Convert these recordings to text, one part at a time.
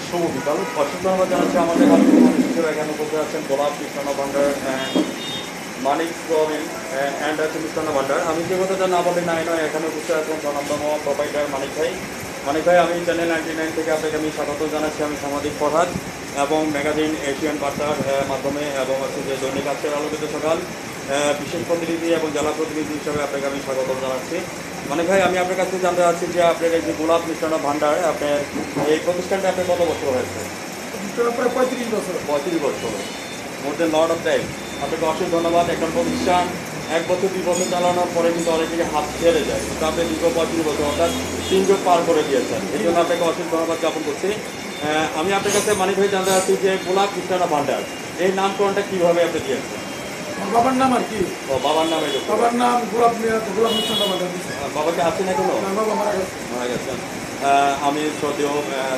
শুভ বিকাল। অসংখ্য ধন্যবাদ জানাচ্ছি আমাদের কালকে মানুষ হিসেবে এখানে উপস্থিত আছেন গোলাপ কৃষ্ণ ভান্ডার, মানিক সোয়াবিন অ্যান্ড আছে মিষ্টান্ন ভান্ডার। আমি যে কথাটা না বলে নাই নয়, এখানে উপস্থিত আছেন স্বনামধন্য প্রোভাইডার মানিক ভাই। মানিক ভাই, আমি চ্যানেল 99 থেকে আপনাকে আমি স্বাগত জানাচ্ছি। আমি সাংবাদিক ফরহাদ এবং ম্যাগাজিন এশিয়ান বার্তার মাধ্যমে এবং হচ্ছে যে দৈনিক আজকের আলোকিত সকাল বিশেষ প্রতিনিধি এবং জেলা প্রতিনিধি হিসাবে আপনাকে আমি স্বাগত জানাচ্ছি। মানিক ভাই, আমি আপনার কাছে জানতে চাচ্ছি যে আপনার এই যে গোলাপ মিষ্টান্ন ভান্ডার, আপনার এই প্রতিষ্ঠানটা আপনার কত বছর হয়েছে? প্রায় 35 বছর। 35 বছর, মোর দেন লট অফ টাইম। আপনাকে অশেষ ধন্যবাদ। একটা প্রতিষ্ঠান 1 বছর 2 বছর চালানোর পরে কিন্তু অনেক থেকে হাত ছেড়ে যায়, কিন্তু আপনি দীর্ঘ 35 বছর অর্থাৎ 3 যুগ পার করে দিয়েছেন। এই জন্য আপনাকে অশেষ ধন্যবাদ জ্ঞাপন করছি। আমি আপনার কাছে মানিক ভাই জানতে চাচ্ছি যে গোলাপ মিষ্টান্ন ভান্ডার এই নামকরণটা কীভাবে আপনি দিয়েছেন? বাবার নাম আর কি? ও, বাবার নামে। বাবার নাম গোলাপ মিষ্টান্ন ভান্ডার। বাবাকে আছেন এখনো? বাবা মারা গেছে। মারা গেছেন। আমি শ্রদ্ধেয়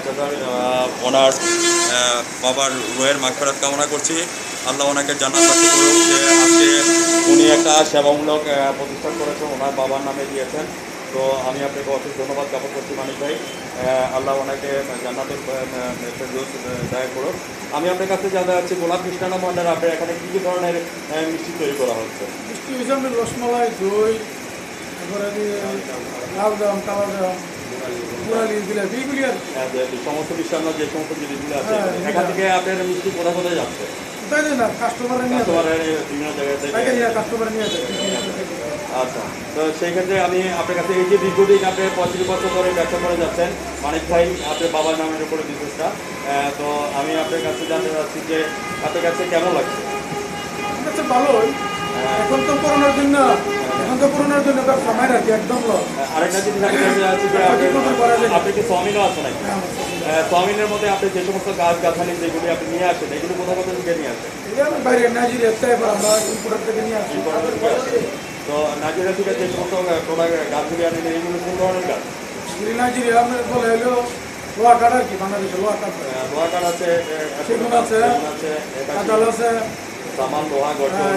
ওনার বাবার রুহের মাগফিরাত কামনা করছি। আল্লাহ ওনাকে জান্নাতবাসী করুক যে আজকে উনি একটা সেবামূলক প্রতিষ্ঠান করেছেন, ওনার বাবার নামে দিয়েছেন। তো আমি আপনাকে অশেষ ধন্যবাদ জ্ঞাপন করছি মানিক ভাই। আল্লাহ ওনাকে জান্নাতের দায় করুক। আমি আপনার কাছে জানতে চাচ্ছি গোলাপ মিষ্টান্ন ভান্ডার আপনার এখানে কী কী ধরনের মিষ্টি তৈরি করা হচ্ছে? মিষ্টি হিসাবে রসমালাই, দই, তারপরে লালজাম, কালাজাম, পুরালি, জিলাপি, এইগুলি আর কি। সমস্ত মিষ্টান্ন যে সমস্ত জিনিসগুলো আছে এখান থেকে আপনার মিষ্টি কোথায় কোথায় যাচ্ছে? তাই না, কাস্টমার নিয়ে বিভিন্ন জায়গায় থেকে। কাস্টমার নিয়ে যায়। আচ্ছা, তো সেই ক্ষেত্রে আমি আপনার কাছে এই যে দীর্ঘদিন আপনি 35 বছর ধরে ব্যবসা করে যাচ্ছেন, মানিক ভাই আপনার বাবার নামের উপরে বিজনেসটা, তো আমি আপনার কাছে জানতে চাচ্ছি যে আপনার কাছে কেমন লাগছে? আচ্ছা, ভালোই। এখন তো করোনার জন্য ব্যবসা মায়ের আর কি একদম লস। আরেকটা জিনিস আমি জানতে চাচ্ছি যে আপনি কি চাউমিনও আছে নাকি? চাউমিনের মধ্যে আপনি যে সমস্ত গাছ গাছালি যেগুলি আপনি নিয়ে আসেন, এগুলি কোথাও কোথাও থেকে নিয়ে আসেন? আমি বাইরে নাইজেরিয়া আমরা ইম্পোর্টার থেকে নিয়ে আসি। তো নাইজেরিয়া থেকে যে সমস্ত প্রোডাক্ট গাছগুলি আনেন, এইগুলো কোন ধরনের গাছ? নাইজেরিয়া আমরা বলে হলো লোহা কাঠ আর কি, বাংলাদেশে লোহা কাঠ। লোহা কাঠ আছে, সেগুন আছে, কাঁঠাল আছে, সামান, লোহা, গঠন।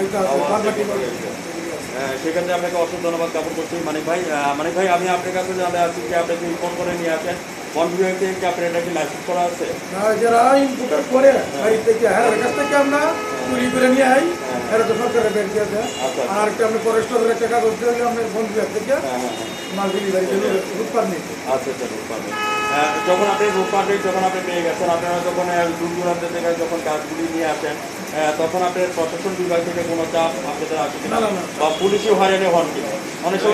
সেক্ষেত্রে আপনাকে অসংখ্য ধন্যবাদ জ্ঞাপন করছি মানিক ভাই। মানিক ভাই, আমি আপনার কাছে জানতে চাচ্ছি যে আপনি কি ইম্পোর্ট করে নিয়ে আসেন বন বিভাগ থেকে, কি আপনার এটা কি লাইসেন্স করা আছে? যারা ইম্পোর্ট করে বাড়ি থেকে কাছ থেকে আমরা চুরি করে নিয়ে আই, এরা তো সরকারের ব্যাংক দিয়ে দেয়। আর একটা আপনি ফরেস্টের একটা কাগজ দিয়ে আপনার বন বিভাগ থেকে মাল ডেলিভারি রুট পারমিট। আচ্ছা আচ্ছা, রুট পারমিট। যখন আপনি রুট পারমিট যখন আপনি পেয়ে গেছেন, আপনারা যখন দূর দূরান্ত থেকে যখন গাছগুলি নিয়ে আসেন, তখন আপনার প্রশাসন বিভাগ থেকে কোনো চাপ আপনাদের আসে কিনা বা পুলিশও হয়রানি হন কিনা? অনেক সময়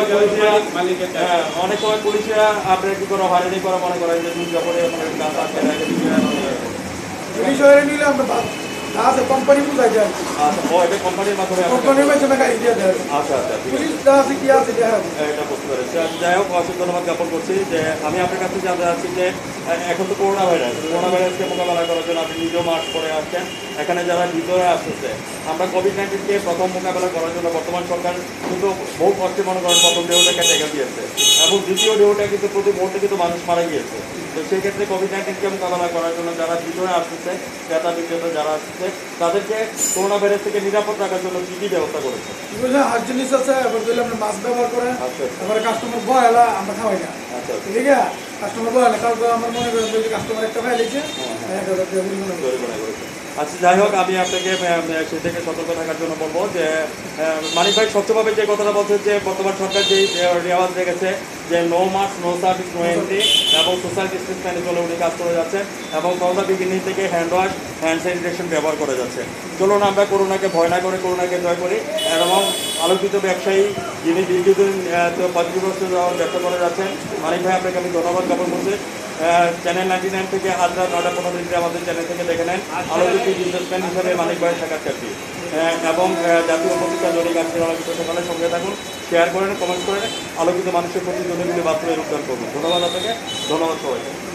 পুলিশরা আপনার কি করে হয়রানি করে মনে করেন যে দুই যখন গাছ আটকে রাখে পুলিশ হয়রানি নিলে আমরা আছে কোম্পানি বুঝাই যায়। আচ্ছা, ও এটা কোম্পানির মাধ্যমে গাড়ি দিয়ে দেয়। আচ্ছা আচ্ছা, পুলিশ আছে কি আছে এটা বুঝতে পেরেছি। যাই হোক, অসংখ্য ধন্যবাদ জ্ঞাপন করছি। যে আমি আপনার কাছে জানতে চাচ্ছি যে এখন তো করোনা ভাইরাসকে মোকাবেলা করার জন্য আপনি নিজেও মাস্ক পরে আসছেন। এখানে যারা ভিতরে আসতেছে, আমরা কোভিড-19কে প্রথম মোকাবেলা করার জন্য বর্তমান সরকার কিন্তু বহু কষ্টে মনে করেন প্রথম ঢেউটাকে টেকা দিয়েছে এবং দ্বিতীয় ঢেউটা কিন্তু প্রতি মুহূর্তে কিন্তু মানুষ মারা গিয়েছে। তো সেই ক্ষেত্রে কোভিড-19কে মোকাবেলা করার জন্য যারা ভিতরে আসতেছে, ক্রেতা বিক্রেতা যারা আসছে, তাদেরকে করোনা ভাইরাস থেকে নিরাপদ রাখার জন্য কী কী ব্যবস্থা করেছে? হাত জিনিস আছে, এবার দিলে আমরা মাস্ক ব্যবহার করে, তারপরে কাস্টমার বয় এলা আমরা খাওয়াই না। আচ্ছা, ঠিক আছে, কাস্টমার বয় এলা কাউকে আমার মনে করেন যে কাস্টমার একটা ভাই লিখছে। আচ্ছা, যাই হোক, আমি আপনাকে সে থেকে সতর্ক থাকার জন্য বলবো যে মানিক ভাই স্বচ্ছভাবে যে কথাটা বলছে যে বর্তমান সরকার যেই রেওয়াজ রেখেছে যে no mask, no service, no entry এবং সোশ্যাল ডিস্টেন্স মেনে চলে উনি কাজ করে যাচ্ছে এবং করোনা বিগিনিং থেকে হ্যান্ড ওয়াশ, হ্যান্ড স্যানিটেশন ব্যবহার করে যাচ্ছে। চলুন আমরা করোনাকে ভয় না করে করোনাকে জয় করি এবং আলোকিত ব্যবসায়ী যিনি দীর্ঘদিন 35 বছর ব্যবসা করে যাচ্ছেন, মানিক ভাই আপনাকে আমি ধন্যবাদ জ্ঞাপন করছি। চ্যানেল 99 থেকে আজ রাত 9:15 আমাদের চ্যানেল থেকে দেখে নেন আলোকিত বিজনেসম্যান হিসেবে মানিক ভাইয়ের সাক্ষাৎকারটি এবং জাতীয় পত্রিকা দৈনিক আজকের আলোকিত সকালে সঙ্গে থাকুন, শেয়ার করেন, কমেন্ট করেন, আলোকিত মানুষের প্রতি জনগুলি বাস্তবে রূপদান করুন। ধন্যবাদ আপনাকে, ধন্যবাদ সবাইকে।